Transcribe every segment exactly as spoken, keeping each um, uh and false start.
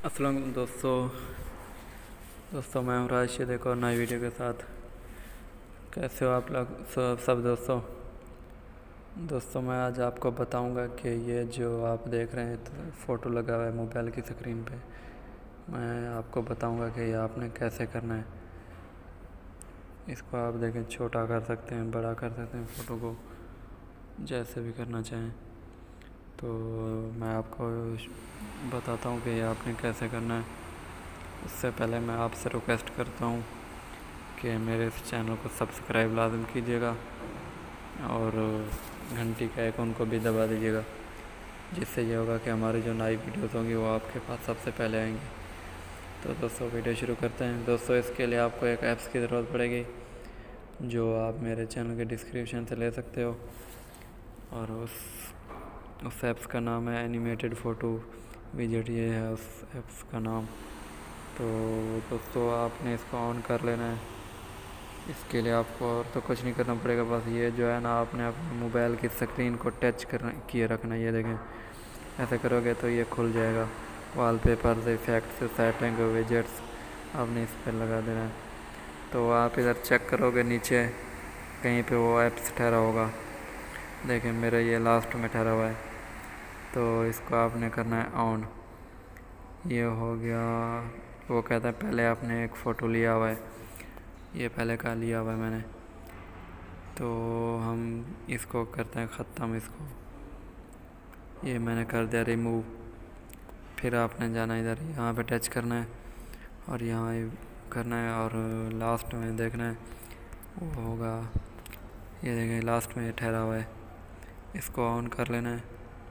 अस्सलाम वालेकुम दोस्तों दोस्तों मैं हूँ राशिद एक और नई वीडियो के साथ। कैसे हो आप लोग सब सब दोस्तों दोस्तों मैं आज आपको बताऊंगा कि ये जो आप देख रहे हैं तो फ़ोटो लगा हुआ है मोबाइल की स्क्रीन पे। मैं आपको बताऊंगा कि ये आपने कैसे करना है। इसको आप देखें, छोटा कर सकते हैं, बड़ा कर सकते हैं, फ़ोटो को जैसे भी करना चाहें। तो मैं आपको बताता हूँ कि ये आपने कैसे करना है। उससे पहले मैं आपसे रिक्वेस्ट करता हूँ कि मेरे इस चैनल को सब्सक्राइब लाजम कीजिएगा और घंटी का आइकन को भी दबा दीजिएगा, जिससे ये होगा कि हमारी जो नई वीडियोस होंगी वो आपके पास सबसे पहले आएंगी। तो दोस्तों वीडियो शुरू करते हैं। दोस्तों इसके लिए आपको एक ऐप्स की ज़रूरत पड़ेगी जो आप मेरे चैनल के डिस्क्रिप्शन से ले सकते हो, और उस उस ऐप्स का नाम है एनिमेटेड फ़ोटो विजेट। ये है उस ऐप्स का नाम। तो दोस्तों आपने इसको ऑन कर लेना है। इसके लिए आपको और तो कुछ नहीं करना पड़ेगा, बस ये जो है ना आपने अपने मोबाइल की स्क्रीन को टच करना किए रखना। ये देखें, ऐसे करोगे तो ये खुल जाएगा। वॉलपेपर्स, इफेक्ट्स, सेटिंग, विजेट्स आपने इस पर लगा देना है। तो आप इधर चेक करोगे नीचे कहीं पे वो ऐप्स ठहरा होगा। देखें मेरा ये लास्ट में ठहरा हुआ है, तो इसको आपने करना है ऑन। ये हो गया। वो कहता है पहले आपने एक फ़ोटो लिया हुआ है, ये पहले का लिया हुआ है मैंने, तो हम इसको करते हैं ख़त्म। इसको ये मैंने कर दिया रिमूव। फिर आपने जाना इधर, यहाँ पे टच करना है और यहाँ करना है और लास्ट में देखना है वो होगा। ये देखें लास्ट में ये ठहरा हुआ है, इसको ऑन कर लेना है।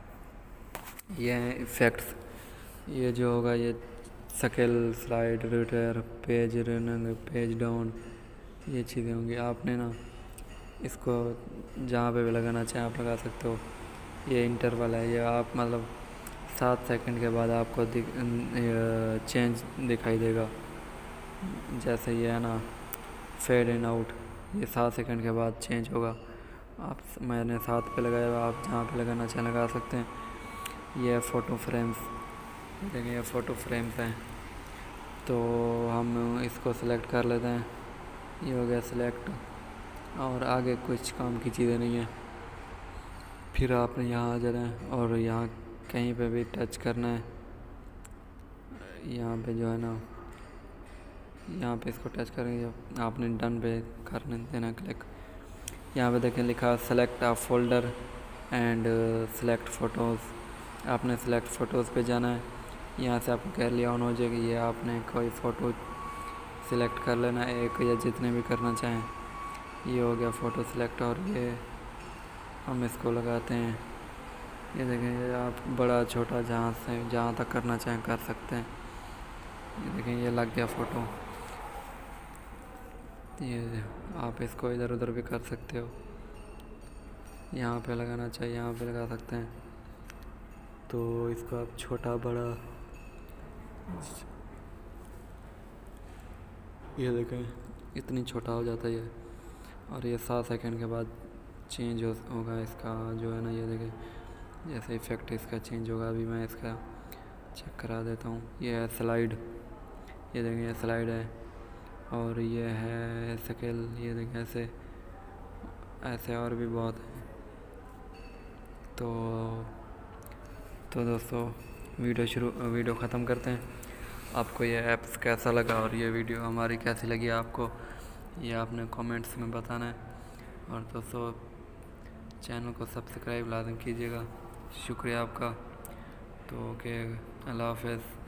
ये है इफ़ेक्ट्स। ये जो होगा ये scale, slide, rotate, page running, page down, ये चीज़ें होंगी। आपने ना इसको जहाँ पे भी लगाना चाहें आप लगा सकते हो। ये इंटरवल है, ये आप मतलब सात सेकंड के बाद आपको दिख चेंज दिखाई देगा। जैसे ये है ना फेड इन आउट, ये सात सेकंड के बाद चेंज होगा। आप मैंने सात पे लगाया हुआ, आप जहाँ पे लगाना चाहें लगा सकते हैं। ये फ़ोटो फ्रेम्स, देखें ये फ़ोटो फ्रेम्स हैं। तो हम इसको सिलेक्ट कर लेते हैं। ये हो गया सिलेक्ट, और आगे कुछ काम की चीज़ें नहीं है। फिर आपने यहाँ आ जाना है और यहाँ कहीं पे भी टच करना है। यहाँ पे जो है ना, यहाँ पे इसको टच करेंगे, आपने डन पे करने देना क्लिक। यहाँ पे देखें लिखा select a folder and select photos. आपने सेलेक्ट फ़ोटोज़ पे जाना है। यहाँ से आपको कह लिया ऑन हो जाएगी। ये आपने कोई फ़ोटो सिलेक्ट कर लेना है, एक या जितने भी करना चाहें। ये हो गया फ़ोटो सिलेक्ट, और ये हम इसको लगाते हैं। ये देखें, ये आप बड़ा छोटा जहाँ से जहाँ तक करना चाहें कर सकते हैं। ये देखें ये लग गया फ़ोटो। ये आप इसको इधर उधर भी कर सकते हो, यहाँ पे लगाना चाहिए यहाँ पे लगा सकते हैं। तो इसको आप छोटा बड़ा, ये देखें इतनी छोटा हो जाता है ये, और ये सात सेकंड के बाद चेंज हो होगा इसका जो है ना। ये देखें जैसे इफ़ेक्ट इसका चेंज होगा। अभी मैं इसका चेक करा देता हूँ। ये है स्लाइड, ये देखें ये स्लाइड है, और ये है स्केल। ये देखें ऐसे ऐसे और भी बहुत हैं। तो तो दोस्तों वीडियो शुरू वीडियो ख़त्म करते हैं। आपको ये ऐप्स कैसा लगा और ये वीडियो हमारी कैसी लगी आपको, ये आपने कमेंट्स में बताना है। और दोस्तों चैनल को सब्सक्राइब लाजम कीजिएगा। शुक्रिया आपका। तो ओके, अल्लाह हाफ़िज़।